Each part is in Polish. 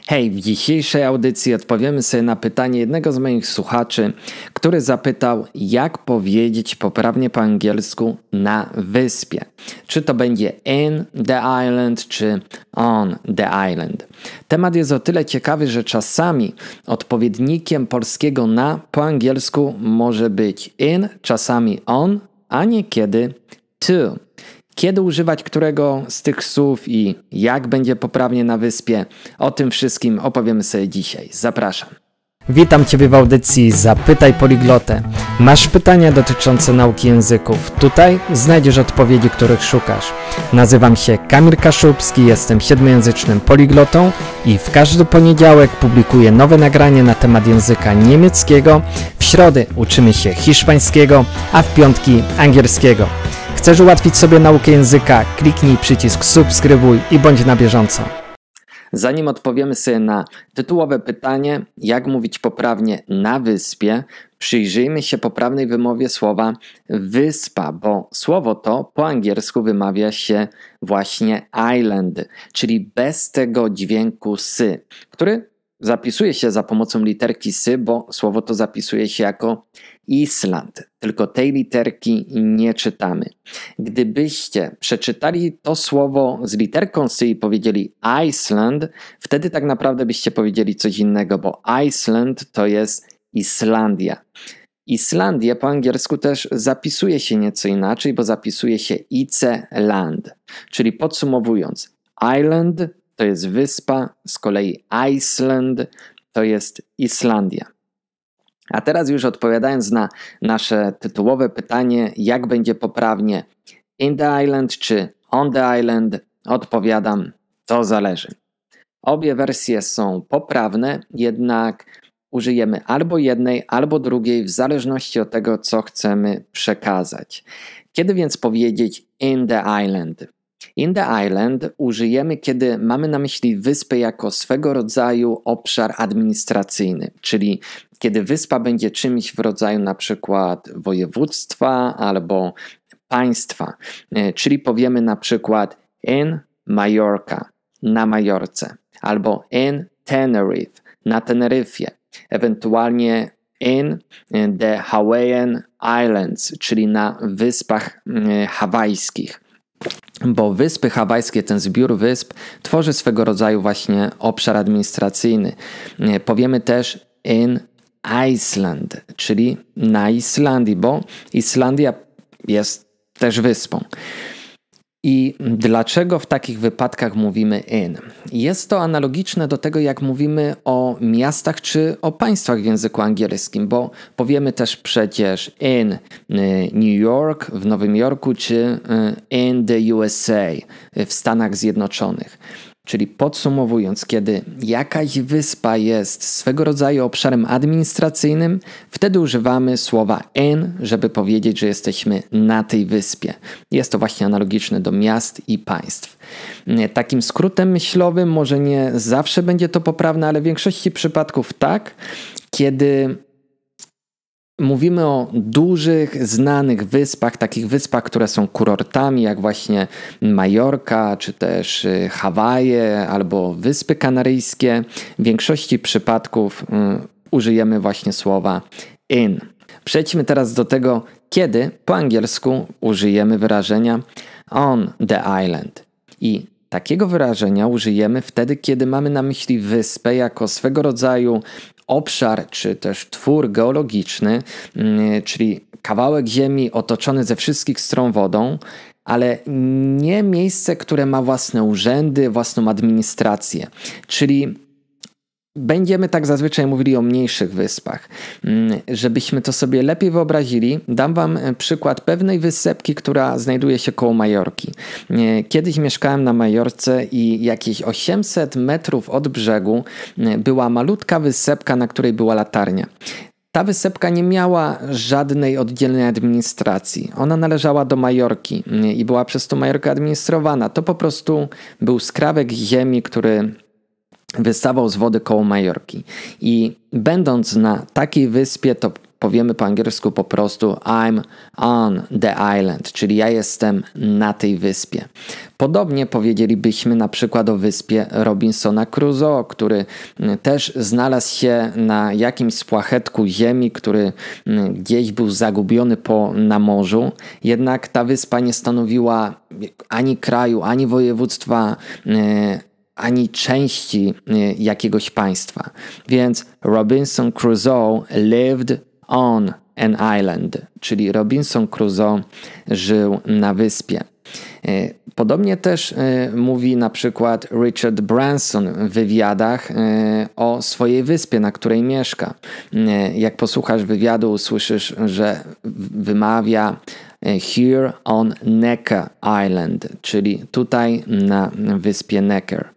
Hej, w dzisiejszej audycji odpowiemy sobie na pytanie jednego z moich słuchaczy, który zapytał, jak powiedzieć poprawnie po angielsku na wyspie. Czy to będzie in the island, czy on the island. Temat jest o tyle ciekawy, że czasami odpowiednikiem polskiego na po angielsku może być in, czasami on, a niekiedy to. Kiedy używać którego z tych słów i jak będzie poprawnie na wyspie, o tym wszystkim opowiemy sobie dzisiaj. Zapraszam. Witam Ciebie w audycji Zapytaj Poliglotę. Masz pytania dotyczące nauki języków. Tutaj znajdziesz odpowiedzi, których szukasz. Nazywam się Kamil Kaszubski, jestem siedmiojęzycznym poliglotą i w każdy poniedziałek publikuję nowe nagranie na temat języka niemieckiego. W środy uczymy się hiszpańskiego, a w piątki angielskiego. Chcesz ułatwić sobie naukę języka? Kliknij przycisk subskrybuj i bądź na bieżąco. Zanim odpowiemy sobie na tytułowe pytanie, jak mówić poprawnie na wyspie, przyjrzyjmy się poprawnej wymowie słowa wyspa, bo słowo to po angielsku wymawia się właśnie island, czyli bez tego dźwięku sy, który zapisuje się za pomocą literki sy, bo słowo to zapisuje się jako Island. Tylko tej literki nie czytamy. Gdybyście przeczytali to słowo z literką sy i powiedzieli Iceland, wtedy tak naprawdę byście powiedzieli coś innego, bo Iceland to jest Islandia. Islandia po angielsku też zapisuje się nieco inaczej, bo zapisuje się Iceland. Czyli podsumowując, island to jest wyspa, z kolei Iceland to jest Islandia. A teraz już odpowiadając na nasze tytułowe pytanie, jak będzie poprawnie in the island czy on the island, odpowiadam, to zależy. Obie wersje są poprawne, jednak użyjemy albo jednej, albo drugiej w zależności od tego, co chcemy przekazać. Kiedy więc powiedzieć in the island? In the island użyjemy, kiedy mamy na myśli wyspę jako swego rodzaju obszar administracyjny, czyli kiedy wyspa będzie czymś w rodzaju na przykład województwa albo państwa, czyli powiemy na przykład in Majorka, na Majorce, albo in Tenerife, na Teneryfie, ewentualnie in the Hawaiian Islands, czyli na wyspach hawajskich. Bo wyspy hawajskie, ten zbiór wysp, tworzy swego rodzaju właśnie obszar administracyjny. Powiemy też in Iceland, czyli na Islandii, bo Islandia jest też wyspą. I dlaczego w takich wypadkach mówimy in? Jest to analogiczne do tego, jak mówimy o miastach czy o państwach w języku angielskim, bo powiemy też przecież in New York, w Nowym Jorku, czy in the USA, w Stanach Zjednoczonych. Czyli podsumowując, kiedy jakaś wyspa jest swego rodzaju obszarem administracyjnym, wtedy używamy słowa in, żeby powiedzieć, że jesteśmy na tej wyspie. Jest to właśnie analogiczne do miast i państw. Takim skrótem myślowym, może nie zawsze będzie to poprawne, ale w większości przypadków tak, kiedy mówimy o dużych, znanych wyspach, takich wyspach, które są kurortami, jak właśnie Majorka, czy też Hawaje, albo Wyspy Kanaryjskie. W większości przypadków użyjemy właśnie słowa in. Przejdźmy teraz do tego, kiedy po angielsku użyjemy wyrażenia on the island. I takiego wyrażenia użyjemy wtedy, kiedy mamy na myśli wyspę jako swego rodzaju obszar, czy też twór geologiczny, czyli kawałek ziemi otoczony ze wszystkich stron wodą, ale nie miejsce, które ma własne urzędy, własną administrację. Czyli będziemy tak zazwyczaj mówili o mniejszych wyspach. Żebyśmy to sobie lepiej wyobrazili, dam Wam przykład pewnej wysepki, która znajduje się koło Majorki. Kiedyś mieszkałem na Majorce i jakieś 800 metrów od brzegu była malutka wysepka, na której była latarnia. Ta wysepka nie miała żadnej oddzielnej administracji. Ona należała do Majorki i była przez tą Majorkę administrowana. To po prostu był skrawek ziemi, który wystawał z wody koło Majorki. I będąc na takiej wyspie, to powiemy po angielsku po prostu I'm on the island, czyli ja jestem na tej wyspie. Podobnie powiedzielibyśmy na przykład o wyspie Robinsona Crusoe, który też znalazł się na jakimś spłachetku ziemi, który gdzieś był zagubiony na morzu. Jednak ta wyspa nie stanowiła ani kraju, ani województwa, ani części jakiegoś państwa. Więc Robinson Crusoe lived on an island, czyli Robinson Crusoe żył na wyspie. Podobnie też mówi na przykład Richard Branson w wywiadach o swojej wyspie, na której mieszka. Jak posłuchasz wywiadu, usłyszysz, że wymawia here on Necker Island, czyli tutaj na wyspie Necker.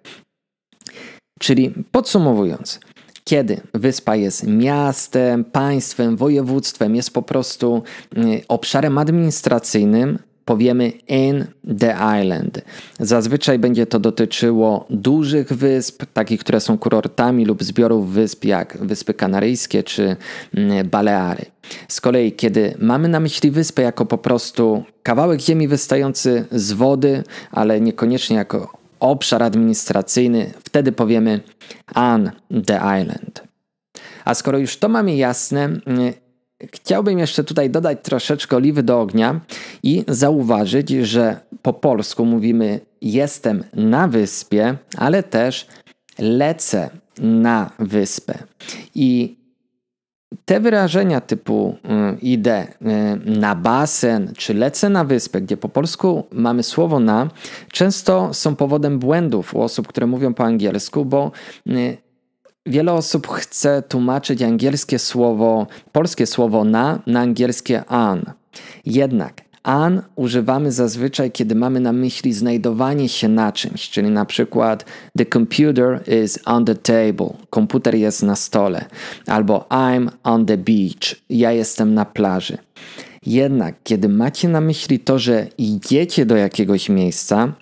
Czyli podsumowując, kiedy wyspa jest miastem, państwem, województwem, jest po prostu obszarem administracyjnym, powiemy in the island. Zazwyczaj będzie to dotyczyło dużych wysp, takich, które są kurortami lub zbiorów wysp, jak Wyspy Kanaryjskie czy Baleary. Z kolei, kiedy mamy na myśli wyspę jako po prostu kawałek ziemi wystający z wody, ale niekoniecznie jako obszar administracyjny, wtedy powiemy on the island. A skoro już to mamy jasne, chciałbym jeszcze tutaj dodać troszeczkę oliwy do ognia i zauważyć, że po polsku mówimy jestem na wyspie, ale też lecę na wyspę. I te wyrażenia typu idę na basen czy lecę na wyspę, gdzie po polsku mamy słowo na, często są powodem błędów u osób, które mówią po angielsku, bo wiele osób chce tłumaczyć polskie słowo na angielskie on. Jednak on używamy zazwyczaj, kiedy mamy na myśli znajdowanie się na czymś, czyli na przykład the computer is on the table, komputer jest na stole, albo I'm on the beach, ja jestem na plaży. Jednak kiedy macie na myśli to, że idziecie do jakiegoś miejsca,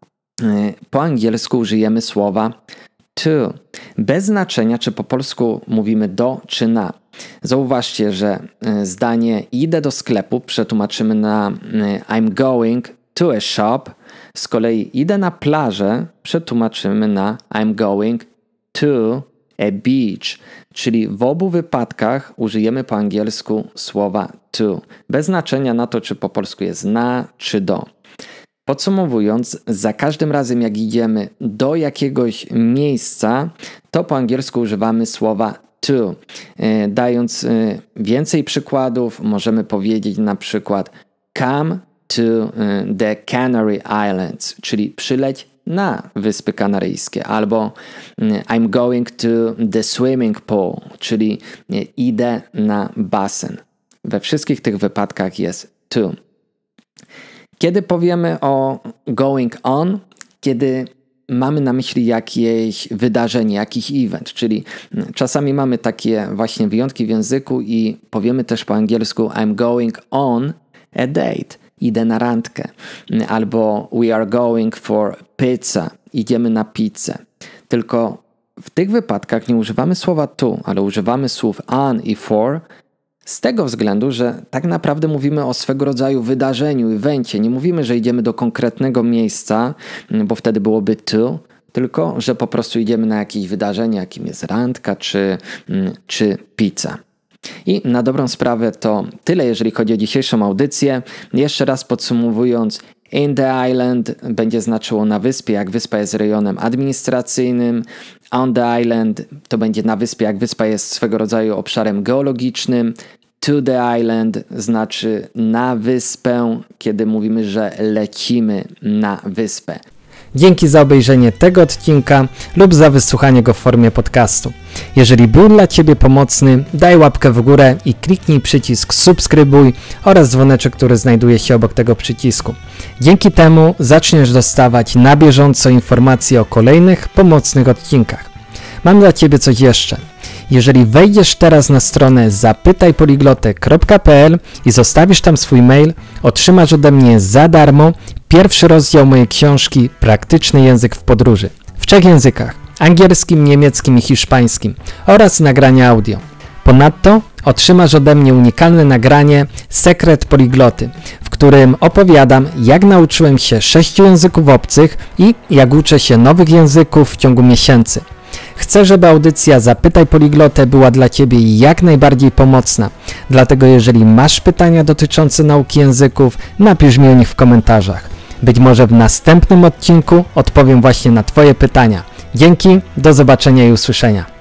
po angielsku użyjemy słowa to, bez znaczenia, czy po polsku mówimy do, czy na. Zauważcie, że zdanie idę do sklepu przetłumaczymy na I'm going to a shop. Z kolei idę na plażę przetłumaczymy na I'm going to a beach. Czyli w obu wypadkach użyjemy po angielsku słowa to. Bez znaczenia na to, czy po polsku jest na, czy do. Podsumowując, za każdym razem jak idziemy do jakiegoś miejsca, to po angielsku używamy słowa to. Dając więcej przykładów, możemy powiedzieć na przykład come to the Canary Islands, czyli przyleć na Wyspy Kanaryjskie, albo I'm going to the swimming pool, czyli idę na basen. We wszystkich tych wypadkach jest to. Kiedy powiemy o going on, kiedy mamy na myśli jakieś wydarzenie, jakiś event, czyli czasami mamy takie właśnie wyjątki w języku i powiemy też po angielsku I'm going on a date, idę na randkę, albo we are going for pizza, idziemy na pizzę. Tylko w tych wypadkach nie używamy słowa to, ale używamy słów on i for, z tego względu, że tak naprawdę mówimy o swego rodzaju wydarzeniu, evencie. Nie mówimy, że idziemy do konkretnego miejsca, bo wtedy byłoby to, tylko że po prostu idziemy na jakieś wydarzenie, jakim jest randka czy pizza. I na dobrą sprawę to tyle, jeżeli chodzi o dzisiejszą audycję. Jeszcze raz podsumowując, in the island będzie znaczyło na wyspie, jak wyspa jest rejonem administracyjnym. On the island to będzie na wyspie, jak wyspa jest swego rodzaju obszarem geologicznym. To the island znaczy na wyspę, kiedy mówimy, że lecimy na wyspę. Dzięki za obejrzenie tego odcinka lub za wysłuchanie go w formie podcastu. Jeżeli był dla Ciebie pomocny, daj łapkę w górę i kliknij przycisk subskrybuj oraz dzwoneczek, który znajduje się obok tego przycisku. Dzięki temu zaczniesz dostawać na bieżąco informacje o kolejnych pomocnych odcinkach. Mam dla Ciebie coś jeszcze. Jeżeli wejdziesz teraz na stronę zapytajpoliglotek.pl i zostawisz tam swój mail, otrzymasz ode mnie za darmo pierwszy rozdział mojej książki Praktyczny język w podróży w 3 językach: angielskim, niemieckim i hiszpańskim oraz nagrania audio. Ponadto otrzymasz ode mnie unikalne nagranie Sekret Poligloty, w którym opowiadam, jak nauczyłem się 6 języków obcych i jak uczę się nowych języków w ciągu miesięcy. Chcę, żeby audycja Zapytaj Poliglotę była dla Ciebie jak najbardziej pomocna. Dlatego jeżeli masz pytania dotyczące nauki języków, napisz mi o nich w komentarzach. Być może w następnym odcinku odpowiem właśnie na Twoje pytania. Dzięki, do zobaczenia i usłyszenia.